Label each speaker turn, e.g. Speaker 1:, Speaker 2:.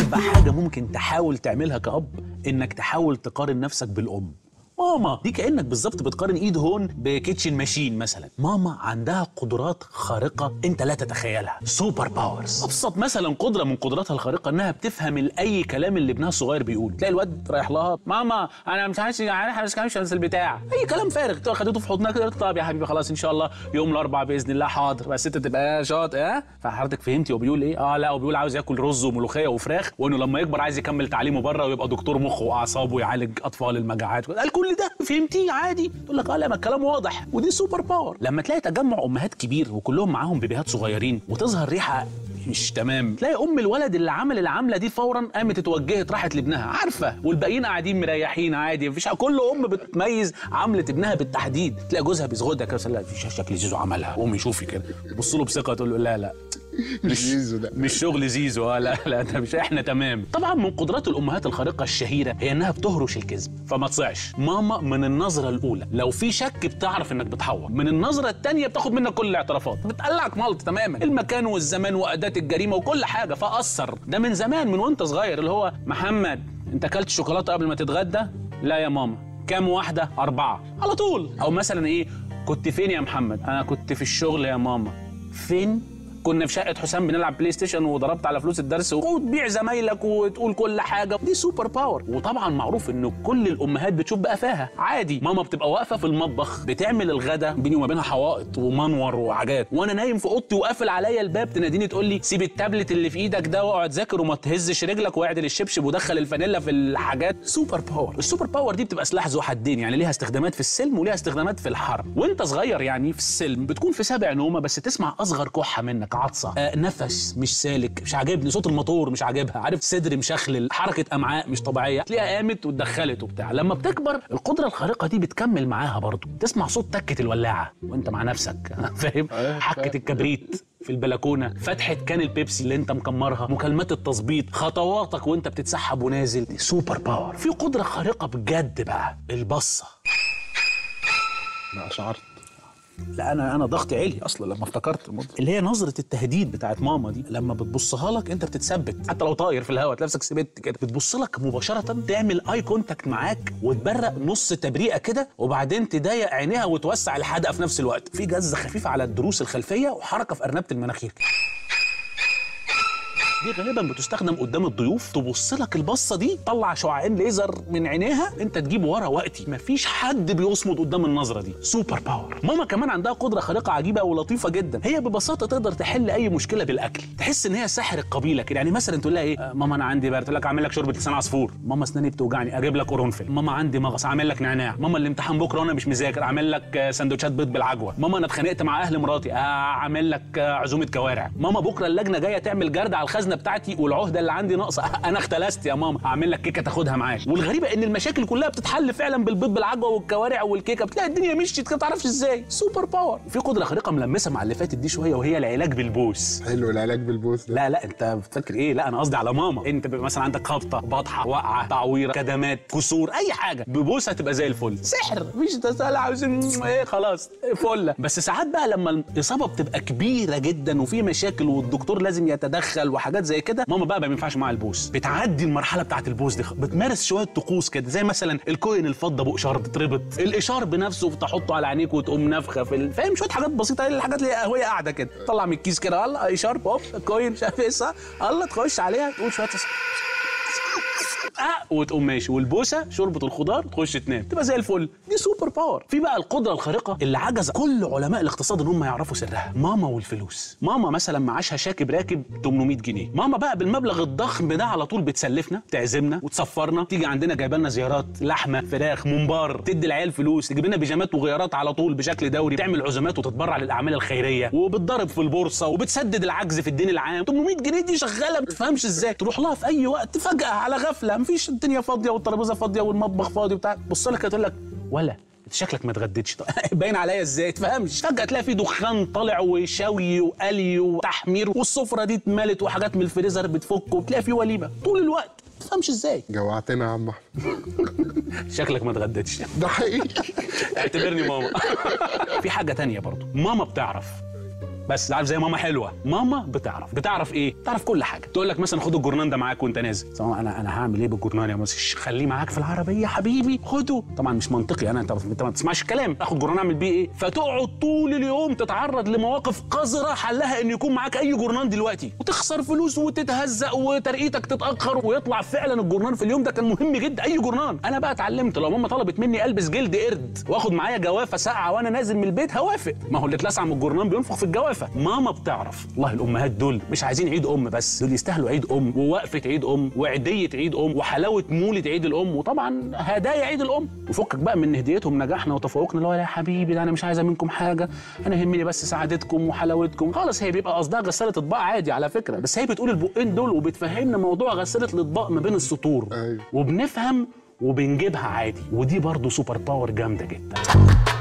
Speaker 1: بقى حاجه ممكن تحاول تعملها كأب، انك تحاول تقارن نفسك بالام. ماما دي كأنك بالظبط بتقارن ايد هون بكيتشن ماشين مثلا. ماما عندها قدرات خارقة انت لا تتخيلها، سوبر باورز. ابسط مثلا قدرة من قدراتها الخارقة انها بتفهم اي كلام اللي ابنها الصغير بيقول. تلاقي الواد رايح لها، ماما انا مش عايز مش البتاع، اي كلام فارغ، خدته في حضنها كده، طب يا حبيبي خلاص ان شاء الله يوم الاربعاء باذن الله، حاضر، بس انت تبقى شاطر. فحضرتك فهمتي هو بيقول ايه؟ لا هو بيقول عاوز ياكل رز وملوخيه وفراخ، وانه لما يكبر عايز يكمل تعليمه بره ويبقى دكتور مخ واعصاب ويعالج اطفال المجاعات. قال كل ده فهمتيه عادي؟ تقول لك لا ما الكلام واضح، ودي سوبر باور. لما تلاقي تجمع امهات كبير وكلهم معاهم بيبيهات صغيرين وتظهر ريحه مش تمام، تلاقي ام الولد اللي عمل العمله دي فورا قامت اتوجهت راحت لابنها، عارفه، والباقيين قاعدين مريحين عادي، مفيش. كل ام بتميز عمله ابنها بالتحديد. تلاقي جوزها بيزغدها كده، لا شكل زيزو عملها، قومي شوفي كده، تبص له بثقه تقول له لا
Speaker 2: مش زيزو ده،
Speaker 1: مش شغل زيزو. لا ده مش احنا تمام. طبعا من قدرات الامهات الخارقه الشهيره هي انها بتهرش الكذب، فما تصعش. ماما من النظره الاولى لو في شك بتعرف انك بتحور، من النظره الثانيه بتاخد منك كل الاعترافات، بتقلعك ملط تماما، المكان والزمان واداه الجريمه وكل حاجه. فاثر ده من زمان، من وانت صغير، اللي هو محمد انت اكلت شوكولاته قبل ما تتغدى؟ لا يا ماما. كام واحده؟ 4 على طول. او مثلا ايه، كنت فين يا محمد؟ انا كنت في الشغل يا ماما. فين؟ كنا في شقه حسام بنلعب بلاي ستيشن وضربت على فلوس الدرس، وتبيع زمايلك وتقول كل حاجه. دي سوبر باور. وطبعا معروف انه كل الامهات بتشوف بقفاها عادي. ماما بتبقى واقفه في المطبخ بتعمل الغدا، بيني وما بينها حوائط ومنور وحاجات، وانا نايم في اوضتي وقافل عليا الباب، تناديني تقول لي سيب التابلت اللي في ايدك ده واقعد ذاكر وما تهزش رجلك واعدل الشبشب ودخل الفانيلا في الحاجات. سوبر باور. السوبر باور دي بتبقى سلاح ذو حدين، يعني ليها استخدامات في السلم وليها استخدامات في الحرب. وانت صغير يعني في السلم بتكون في سابع نومه بس تسمع اصغر كحه منك، عطسه، نفس مش سالك، مش عاجبني، صوت الموتور مش عاجبها، عارف، صدر مشخلل، حركه امعاء مش طبيعيه، تلاقيها قامت واتدخلت وبتاع. لما بتكبر القدره الخارقه دي بتكمل معاها برضه، تسمع صوت تكه الولاعه وانت مع نفسك، فاهم، حكه الكبريت في البلكونه، فتحه كان البيبسي اللي انت مكمرها، مكالمات التظبيط، خطواتك وانت بتتسحب ونازل. دي سوبر باور. في قدره خارقه بجد بقى، البصه.
Speaker 2: لا شعرت.
Speaker 1: لا انا ضغطي عالي اصلا لما افتكرت اللي هي نظره التهديد بتاعت ماما دي. لما بتبصها لك انت بتتثبت، حتى لو طاير في الهواء تلاقي نفسك ثبت كده، بتبص لك مباشره، تعمل اي كونتاكت معاك وتبرق نص تبريئه كده، وبعدين تضيق عينيها وتوسع الحدقه في نفس الوقت، في جزه خفيفه على الضروس الخلفيه وحركه في ارنبه المناخير. دي غالبا بتستخدم قدام الضيوف، تبص لك البصه دي، طلع شعاعين ليزر من عينيها، انت تجيب ورا وقتي، مفيش حد بيصمد قدام النظره دي. سوبر باور. ماما كمان عندها قدره خارقه عجيبه ولطيفه جدا، هي ببساطه تقدر تحل اي مشكله بالاكل، تحس ان هي ساحر القبيله كده. يعني مثلا تقول لها ايه، ماما انا عندي برد، تقول لك اعمل لك شوربه لسان عصفور. ماما اسناني بتوجعني، اجيب لك قرنفل. ماما عندي مغص، اعمل لك نعناع. ماما الامتحان بكره وانا مش مذاكر، اعمل لك سندوتشات بيض بالعجوه. ماما انا اتخانقت مع اهل مراتي، اعمل لك عزومه كوارع. ماما بكره اللجنه جايه تعمل جرد على الخزنه بتاعتي والعهده اللي عندي ناقصه، انا اختلست يا ماما، اعمل لك كيكه تاخدها معاك. والغريبه ان المشاكل كلها بتتحل فعلا بالبيض بالعجوه والكوارع والكيكه، بتلاقي الدنيا مشيت كده، ما تعرفش ازاي. سوبر باور. في قدره خارقه ملمسه مع اللي فاتت دي شويه، وهي العلاج بالبوس.
Speaker 2: حلو العلاج بالبوس ده.
Speaker 1: لا انت بتفكر ايه؟ لا انا قصدي على ماما. انت بيبقى مثلا عندك خبطه، بطحه، وقعه، تعويره، كدمات، كسور، اي حاجه ببوس هتبقى زي الفل. سحر، مش تسال عاوزين ايه، خلاص فله. بس ساعات بقى لما الاصابه بتبقى كبيره جدا وفي مشاكل والدكتور لازم يتدخل وحاجات زي كده، ماما بقى ما ينفعش معاها البوس، بتعدي المرحله بتاعت البوس دي، بتمارس شويه طقوس كده، زي مثلا الكوين الفضه بقشار تتربط، الاشار بنفسه تحطه على عينيك وتقوم نافخه في فاهم، شويه حاجات بسيطه، الحاجات اللي وهي قاعده كده، طلع من الكيس كده، الله اشار بوب كوين مش عارف ايه صح، الله تخش عليها تقول شويه وتقوم ماشي. والبوسه شوربه الخضار تخش تنام، تبقى زي الفل. دي سوبر باور. في بقى القدره الخارقه اللي عجز كل علماء الاقتصاد ان هم يعرفوا سرها، ماما والفلوس. ماما مثلا معاشها شاكب راكب 800 جنيه، ماما بقى بالمبلغ الضخم ده على طول بتسلفنا، تعزمنا وتصفرنا، تيجي عندنا جايبه لنا زيارات، لحمه، فراخ، ممبار، تدي العيال فلوس، تجيب لنا بيجامات وغيارات على طول بشكل دوري، تعمل عزومات وتتبرع للاعمال الخيريه، وبتضرب في البورصه وبتسدد العجز في الدين العام. 800 جنيه دي شغاله ما تفهمش ازاي، تروح لها في اي وقت فجاه على غفله، مفيش، الدنيا فاضيه والترابيزه فاضيه والمطبخ فاضي وبتاع، تبص لك تقول لك ولا انت شكلك ما اتغديتش. باين عليا ازاي تفهمش، فجاه تلاقي في دخان طالع وشوي وقلي وتحمير، والسفره دي اتملت وحاجات من الفريزر بتفك، وتلاقي في وليمه طول الوقت، ما تفهمش ازاي.
Speaker 2: جوعتنا يا عم احمد.
Speaker 1: شكلك ما اتغديتش.
Speaker 2: ده حقيقي.
Speaker 1: اعتبرني ماما. في حاجه تانية برضو، ماما بتعرف بس عارف زي ماما حلوه، ماما بتعرف ايه؟ بتعرف كل حاجه. تقول لك مثلا خد الجورنان ده معاك وانت نازل. انا هعمل ايه بالجورنان يا مصر؟ خليه معاك في العربيه يا حبيبي، خده. طبعا مش منطقي، انت ما بتسمعش الكلام. اخد جورنان اعمل بيه ايه؟ فتقعد طول اليوم تتعرض لمواقف قذره حلها ان يكون معاك اي جورنان دلوقتي، وتخسر فلوس وتتهزق وترقيتك تتاخر، ويطلع فعلا الجورنان في اليوم ده كان مهم جدا، اي جورنان. انا بقى اتعلمت لو ماما طلبت مني البس جلد قرد واخد معايا جوافه ساقعه وانا نازل من البيت هوافق، ما هو اللي اتلسع من الجورنان بينفخ في الجوافه. ماما بتعرف. والله الامهات دول مش عايزين عيد بس، دول يستاهلوا عيد ووقفه عيد وعيديه عيد وحلاوه مولد عيد وطبعا هدايا عيد وفكك بقى من هديتهم نجاحنا وتفوقنا، اللي هو يا حبيبي ده انا مش عايزه منكم حاجه، انا يهمني بس سعادتكم وحلاوتكم. خلاص هي بيبقى قصدها غساله اطباق عادي على فكره، بس هي بتقول البقين دول وبتفهمنا موضوع غساله الاطباق ما بين السطور.
Speaker 2: أيوة.
Speaker 1: وبنفهم وبنجيبها عادي، ودي برضو سوبر باور جامده جدا.